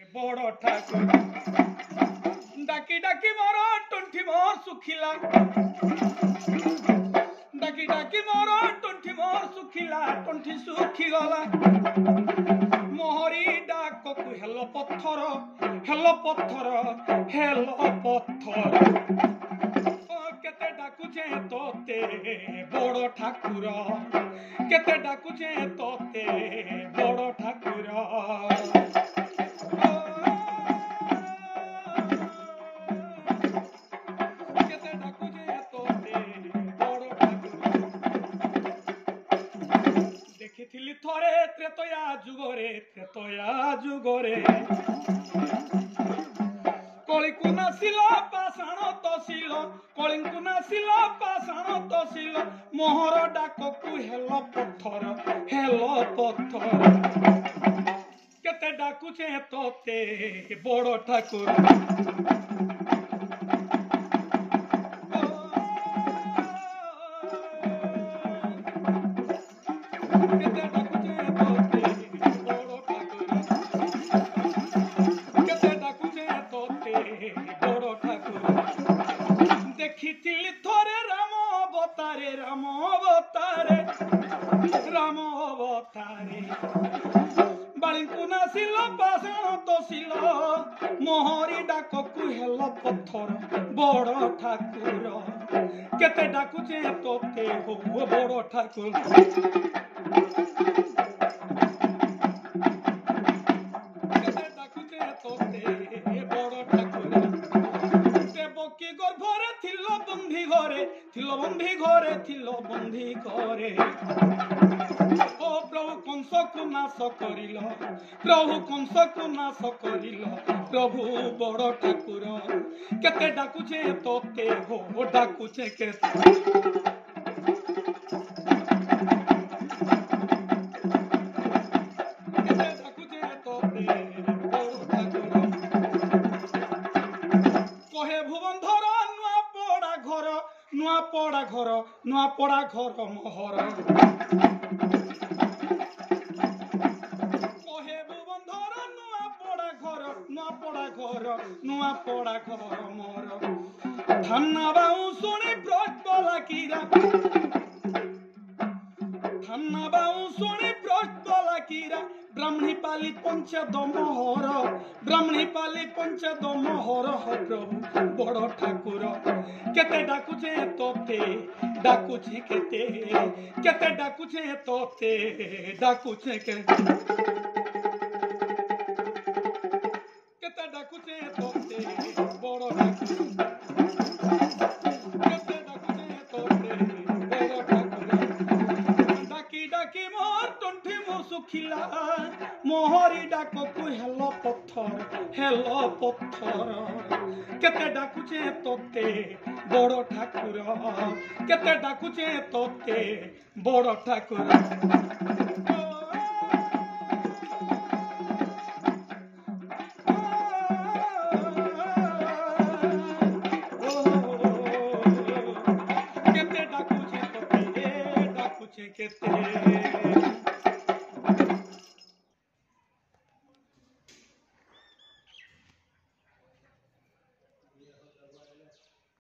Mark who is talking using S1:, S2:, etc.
S1: बड़ ठाकुर डाकी डाकी मोर टुंठी मोर सुखिला डाकी डाकी मोर टुंठी मोर सुखिला टुंठी सुखी गला मोहरी डाक को हेलो पत्थर हेलो पत्थर हेलो पत्थर केते डाकुचे तोते बड़ ठाकुर केते डाकुचे तोते बड़ ठाकुर केते डाकुचे तोते बड़ ठाकुर देखिथिली थरे त्रेतया जुगरे कलिकु नासिल पाषाण तसिल कलिंकु नासिल पाषाण तसिल मोहर डाककु हेलो पत्थर केते डाकुचे तोते बड़ ठाकुर केते डाकुचे तोते बड़ ठाकुर केते डाकुचे तोते बड़ ठाकुर देखिथिली थोरे राम अवतारे बालिंकु नासिल पाषाण तसिल मोहरी डाककु हेलो पत्थर बड़ ठाकुर केते डाकुचे तोते हो बड़ ठाकुर केते डाकुचे तोते बड़ ठाकुर देवकी गर्भरे थिलो बंधी घरे ओ प्रभु कंस को नाश करिल प्रभु बड़ ठाकुर केते डाकुचे तोते हो डाकुचे केते डाकुचे तोते बड़ ठाकुर कहे भुवनधर नुआ पड़ा घर मोहर कहे भुवनधर नुआ पड़ा घर मोर थाना बाऊ शुणी ब्रजबला कीरा ब्राह्मणी पाली पंचद मोहर हो प्रभु बड़ ठाकुर केते डाकुचे तोते डाकुचे केते डाकुचे तोते डाकुचे केते डाकुचे तोते बड़ ठाकुर केते डाकुचे तोते बड़ ठाकुर डाकी डाकी मोर टुंठी मोर सुखिला मोहरी डाककु हेलो पत्थर केते डाकुचे तोते बड़ ठाकुर केते डाकुचे तोते बड़ ठाकुर केते डाकुचे तोते डाकुचे केते